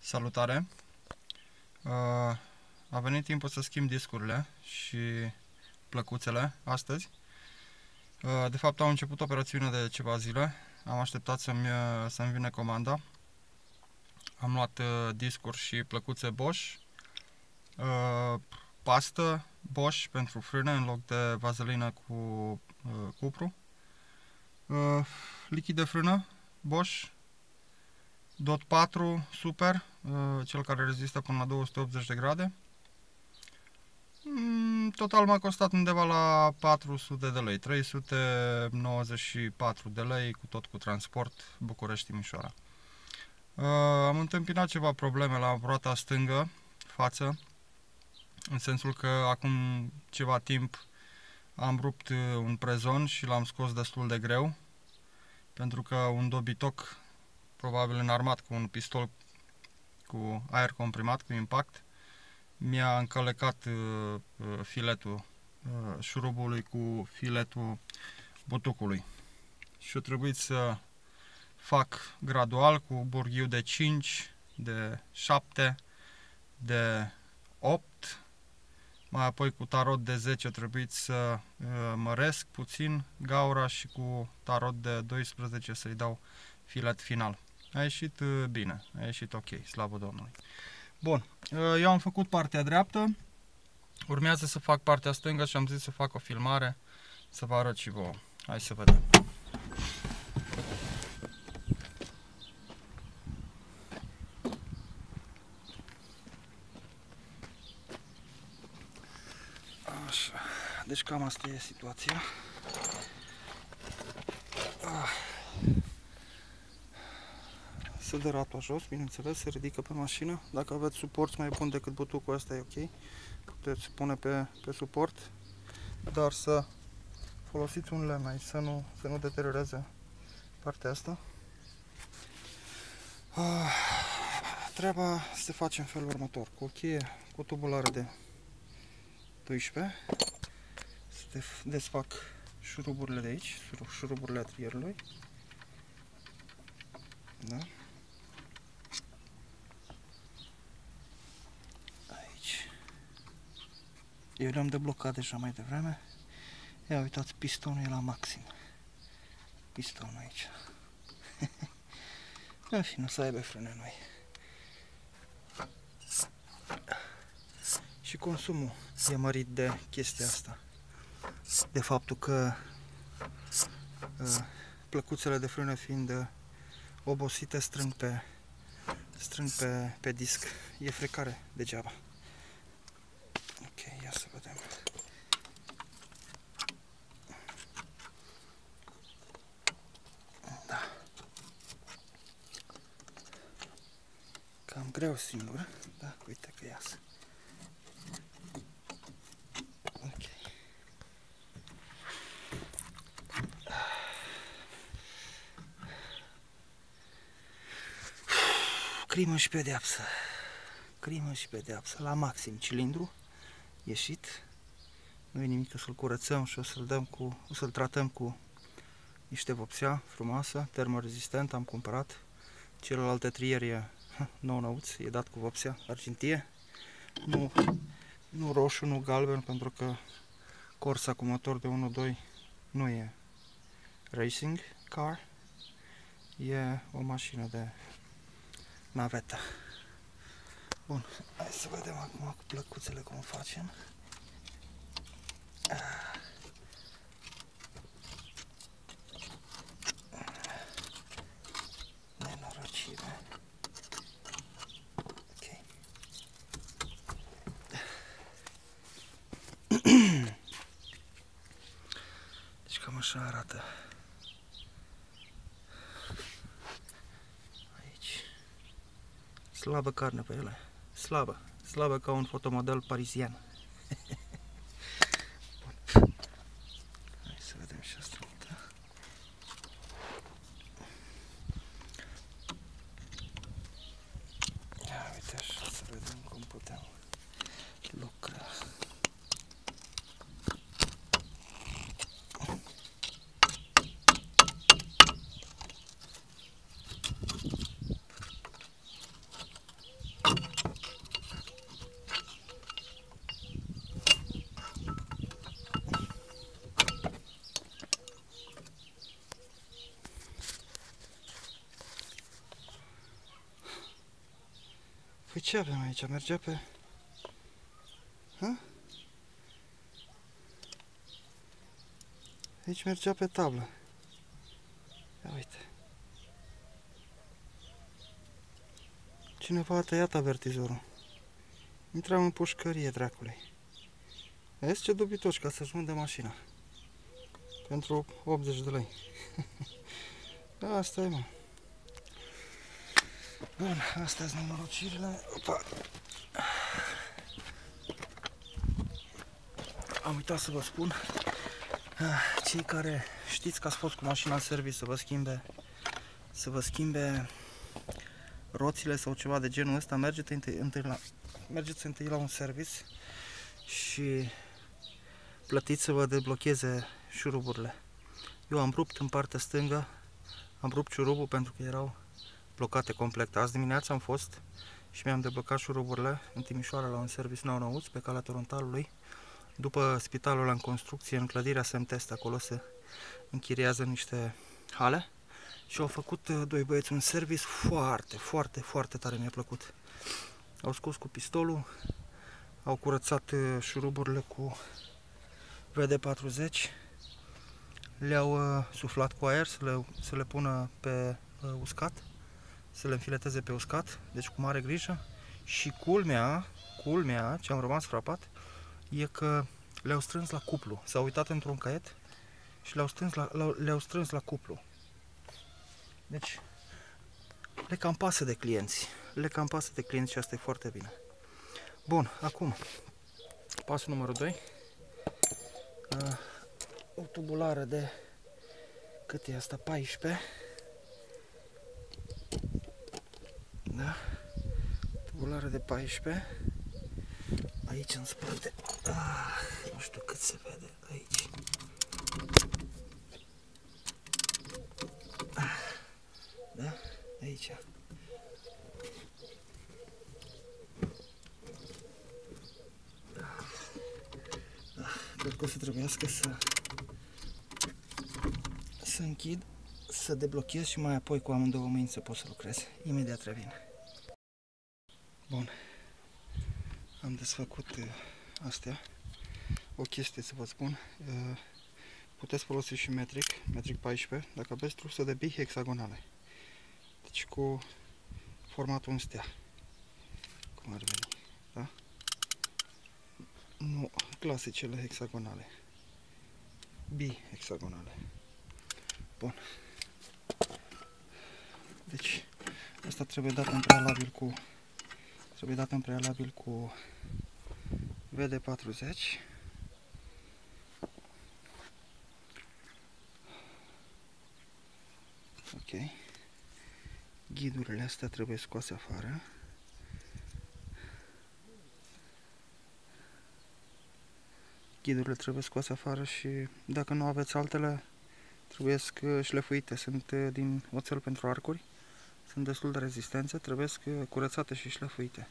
Salutare! A venit timpul să schimb discurile și plăcuțele astăzi. De fapt, au început operațiunea de ceva zile. Am așteptat să-mi vină comanda. Am luat discuri și plăcuțe Bosch, pastă Bosch pentru frâne în loc de vazelină cu cupru, lichid de frână Bosch, DOT 4 Super, cel care rezistă până la 280 de grade. Total m-a costat undeva la 400 de lei, 394 de lei, cu transport, București-Timișoara. Am întâmpinat ceva probleme la roata stângă, față, în sensul că acum ceva timp am rupt un prezon și l-am scos destul de greu, pentru că un dobitoc, probabil înarmat cu un pistol cu aer comprimat, cu impact, mi-a încălecat filetul șurubului cu filetul butucului. Și a trebuit să fac gradual cu burghiu de 5, de 7, de 8, mai apoi cu tarot de 10 a trebuit să măresc puțin gaura și cu tarot de 12 să-i dau filet final. A ieșit bine, a ieșit ok, slavă Domnului. Bun, eu am făcut partea dreaptă, urmează să fac partea stângă și am zis să fac o filmare, să vă arăt și vouă. Hai să vedem. Așa, deci cam asta e situația. Se dă ratul jos, bineînțeles, se ridică pe mașină. Dacă aveți suport mai bun decât butucul ăsta e ok. Puteți pune pe suport, dar să folosiți un lemn aici, să nu deterioreze partea asta. Treaba se face în felul următor. Cu o cheie cu tubulară de 12 se desfac șuruburile de aici, șuruburile atrierului. Da? Aici. Eu le-am deblocat deja mai devreme. Ia uitați, pistonul e la maxim. Pistonul aici. În fine, o să aibă frâne noi. Și consumul e mărit de chestia asta. De faptul că plăcuțele de frână fiind obosite strâng pe disc. E frecare degeaba. Ok, ia să vedem. Da. Cam greu singur, da, uite că iasă. Ok. Crimă și pedeapsă. Crimă și pedeapsă. La maxim cilindru ieșit. Nu e nimic, să-l curățăm și o să-l tratăm cu niște vopsea frumoasă, termorezistent, am cumpărat. Celelalte trier e nou-năuț, e dat cu vopsea argintie. Nu roșu, nu galben, pentru că Corsa cu motor de 1.2 nu e racing car. E o mașină de navetă. Bun, hai să vedem acum cu plăcuțele cum facem. Nenorocire. Ok. Deci cam așa arată. Aici. Slabă carne pe ele. Slabă. Slabă ca un fotomodel parizian. Hai să vedem și asta. Ia uite așa, să vedem cum putem lucra. Păi ce avem aici? Mergea pe... Ha? Aici mergea pe tablă. Ia uite. Cineva a tăiat avertizorul. Intram în pușcărie, dracului. Vezi ce dobitoci ca să-și vândă mașina. Pentru 80 de lei. Asta e, mă. Bun, astea sunt nenorocirile. Opa. Am uitat să vă spun. Cei care știți că ați fost cu mașina în service să vă schimbe roțile sau ceva de genul ăsta, mergeți întâi la un service și plătiți să vă deblocheze șuruburile. Eu am rupt în partea stângă, am rupt șurubul pentru că erau blocate complet. Azi dimineața am fost și mi-am deblocat șuruburile în Timișoara la un service nou-nouț pe calea Torontalului. După spitalul în construcție, în clădirea Semtest, acolo se închiriază niște hale și au făcut doi băieți un service foarte tare, mi-a plăcut. Au scos cu pistolul, au curățat șuruburile cu WD-40, le-au suflat cu aer să le pună pe uscat, să le înfileteze pe uscat, deci cu mare grijă. Și culmea, ce am rămas frapat, e că le-au strâns la cuplu. S-au uitat într-un caiet și le-au strâns la cuplu. Deci, le cam pasă de clienți. Și asta e foarte bine. Bun, acum, pasul numărul 2. O tubulară de, cât e asta, 14. Da? Tubulară de 14. Aici în spate. Nu știu cât se vede aici. Da? Aici. Cred că o să trebuiască să închid, să deblochez și mai apoi cu amândouă mâini să pot să lucrez. Imediat revin. Bun. Am desfăcut astea. O chestie să vă spun. Puteți folosi și metric 14, dacă aveți trusă de bihexagonale. Deci cu formatul în stea. Cum ar veni, da? Nu clasicele hexagonale. Bihexagonale. Bun. Deci, asta trebuie dat în prealabil cu WD-40. Ok. Ghidurile astea trebuie scoase afară. Ghidurile trebuie scoase afară și dacă nu aveți altele, trebuie șlefuite. Sunt din oțel pentru arcuri. Sunt destul de rezistențe, trebuie curățate și șlefuite.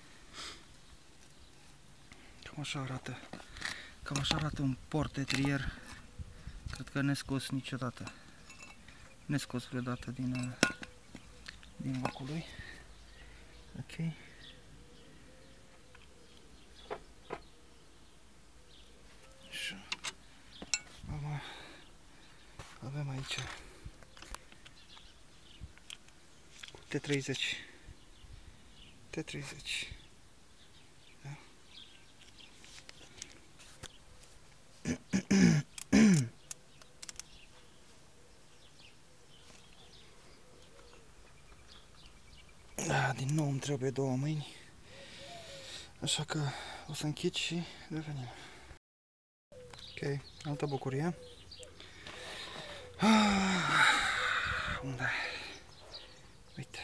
Cam așa arată un Port Etrier. Cred că nescos niciodată. Nescos vreodată din locul lui. Ok. Și avem aici T30. Da? Din nou îmi trebuie două mâini, așa că o să închid și revenim. Ok, altă bucurie. Unde? Uite.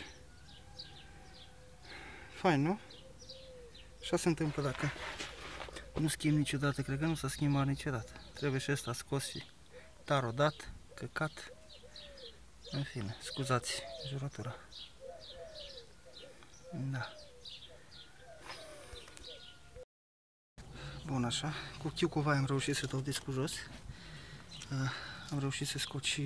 Fain, nu? Așa se întâmplă dacă nu schimb niciodată, cred că nu s-a schimbat niciodată. Trebuie și ăsta scos și tarodat, căcat. În fine, scuzați jurătura. Da. Bun, așa. Cu chiucova am reușit să dau discul jos. Am reușit să scot și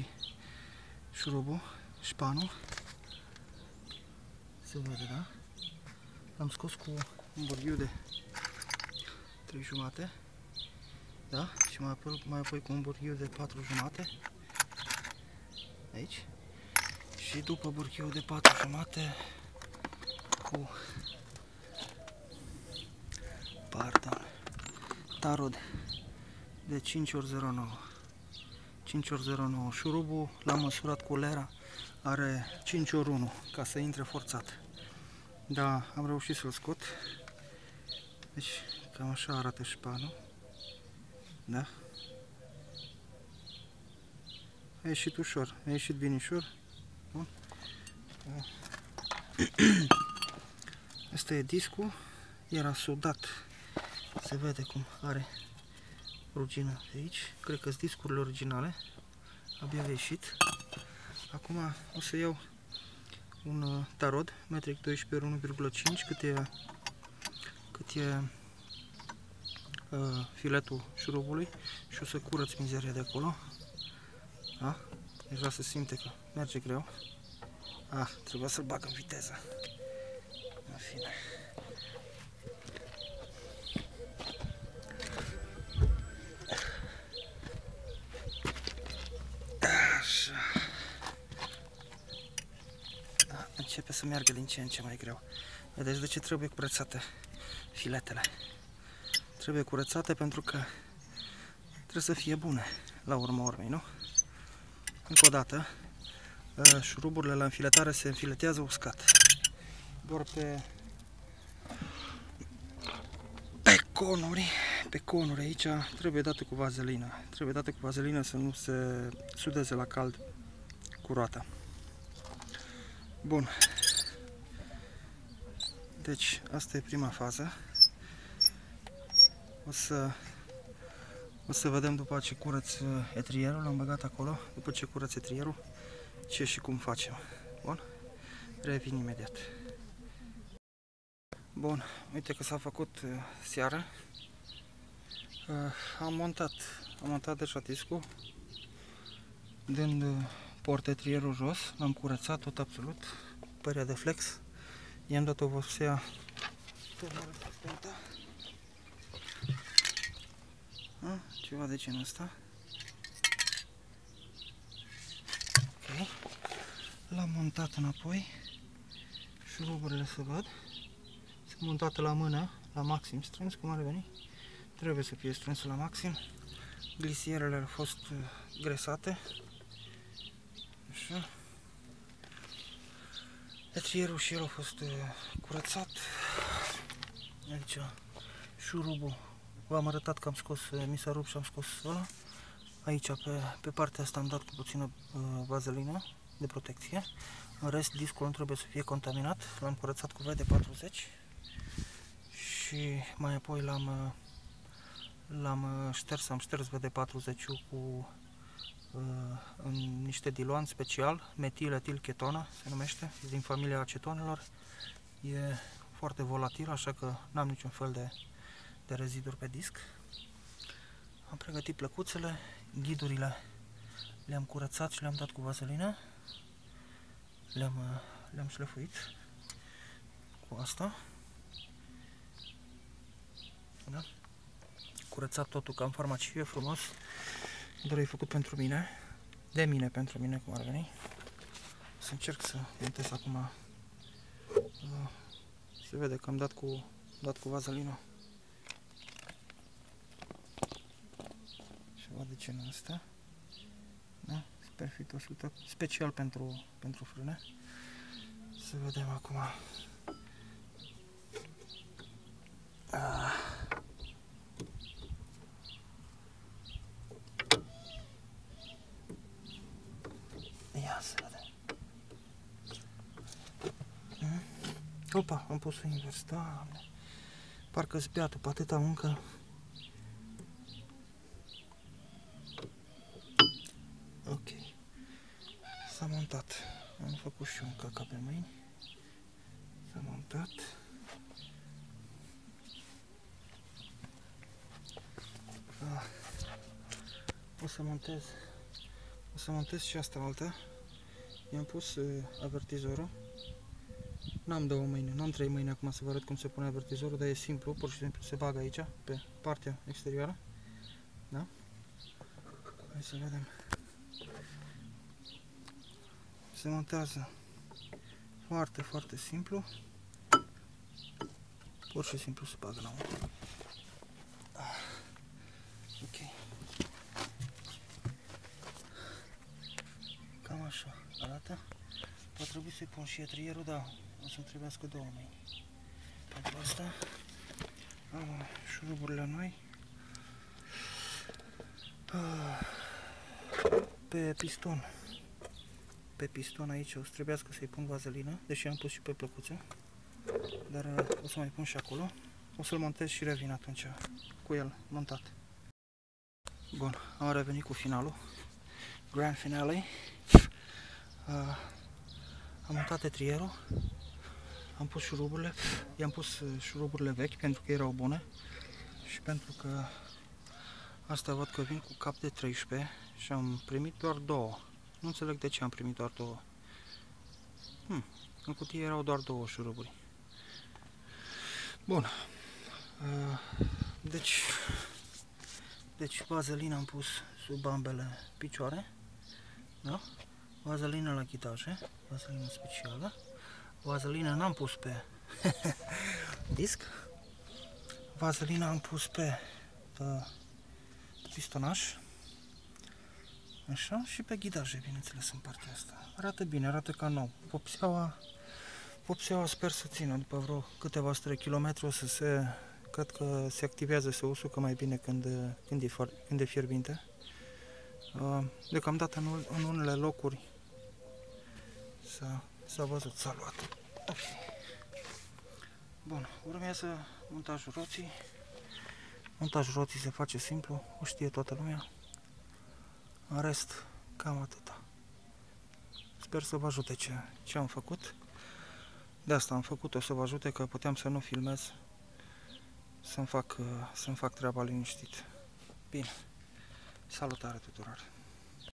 șurubul, șpanul. Se vede, da? L-am scos cu un borghiu de 3,5, da? Și mai apoi cu un borghiu de 4,5 aici. Și după borghiul de 4,5 cu tarod de 5x09. 5x09. Șurubul l-am măsurat cu lera, are 5x1 ca să intre forțat. Da, am reușit să-l scot. Deci cam așa arată șpanul. Da? A ieșit ușor, a ieșit binișor. Bun. Asta e discul, era sudat. Se vede cum are rugină de aici. Cred că sunt discurile originale. Abia a ieșit. Acum o să iau un tarod metric 12 x 1,5 cât e filetul șurubului și o să curăț mizeria de acolo. Da? Deja se simte că merge greu. Trebuia să-l bag în viteză. În fine. Așa. Da, începe să meargă din ce în ce mai greu. Vedeți de ce trebuie curățate filetele? Trebuie curățate pentru că trebuie să fie bune la urma urmei, nu? Încă o dată, șuruburile la înfiletare se înfiletează uscat. Doar pe conuri aici trebuie date cu vazelină. Trebuie date cu vazelină să nu se sudeze la cald cu roata. Bun. Deci, asta e prima fază. O să vedem după ce curăț etrierul, l-am băgat acolo, după ce curăț etrierul, ce și cum facem. Bun? Revin imediat. Bun, uite că s-a făcut seara. Am montat deja discul, dând portetrierul jos, l-am curățat tot absolut, părea de flex. I-am dat o vopsea ceva de genul ăsta. Ok. L-am montat înapoi. Șuruburile se văd. Sunt montate la mână, la maxim strâns, cum ar veni. Trebuie să fie strânse la maxim. Glisierele au fost gresate. Așa. Etrierul și el a fost curățat. Aici șurubul. V-am arătat că am scos, mi s-a rupt și am scos ăla. Aici pe partea asta am dat cu puțină vazelină de protecție. În rest discul nu trebuie să fie contaminat. L-am curățat cu WD-40 și mai apoi l-am șters, am șters WD-40 cu în niște diluant special, metil-etilchetona se numește, din familia acetonelor. E foarte volatil, așa că n-am niciun fel de reziduri pe disc. Am pregătit plăcuțele, ghidurile le-am curățat și le-am dat cu vaselină. Le-am șlefuit cu asta. Da? Curățat totul ca în farmacie, frumos. Doar e făcut pentru mine. De mine, pentru mine, cum ar veni. Să încerc să montez acum. Se vede că am dat cu vaselină. Ceva de genul ăsta. Da? Sper fi tot special pentru frâne. Să vedem acum. Ia să vedem. Opa, am pus-o invers, Doamne. Parcă-s beat după atâta muncă. Ok. S-a montat. Am făcut și un caca pe mâini. S-a montat. O să montez și asta alta. I-am pus avertizorul. N-am 2 mâini, n-am 3 mâini acum să vă arăt cum se pune avertizorul, dar e simplu, pur și simplu se bagă aici, pe partea exterioară. Da? Hai să vedem. Se montează foarte, foarte simplu. Pur și simplu se bagă la unul. Ok. Cam așa arată. Va trebui să-i pun și etrierul, da, o să-mi trebuiască 2 mâini. Pentru asta am șuruburile noi. Pe piston. Pe piston aici o să trebuiască să-i pun vazelină, deși am pus și pe plăcuță. Dar o să mai pun și acolo. O să-l montez și revin atunci cu el montat. Bun, am revenit cu finalul. Grand finale. Am montat etrierul. Am pus șuruburile. I-am pus șuruburile vechi pentru că erau bune. Și pentru că asta văd că vin cu cap de 13 și am primit doar 2. Nu înțeleg de ce am primit doar 2. În cutie erau doar 2 șuruburi. Bun. Deci vazelina am pus sub ambele picioare. Da? Vazelină la ghitaje, vazelină specială. Vazelină n-am pus pe disc. Vazelina am pus pe pistonaș. Așa, și pe ghidaje, bineînțeles, în partea asta. Arată bine, arată ca nou. Vopseaua sper să țină, după vreo câteva 100 de kilometri cred că se activează, se usucă mai bine când e fierbinte. Deocamdată în unele locuri s-a văzut, s-a luat. Bun, urmează montajul roții. Montajul roții se face simplu, o știe toată lumea. În rest, cam atâta. Sper să vă ajute ce am făcut. De asta am făcut-o, să vă ajute, că puteam să nu filmez, să-mi fac treaba liniștit. Bine, salutare tuturor!